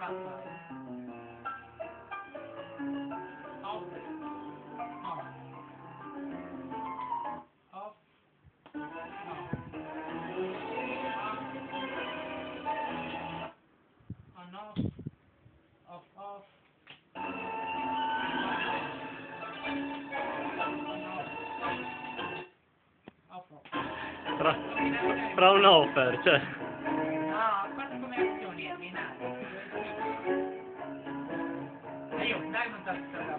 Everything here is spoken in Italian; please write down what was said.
fatta? Off. No. Off. No. On off. Off off. Off off. Fra un offer, cioè. No, quante combinazioni è? Io, dai un tasto.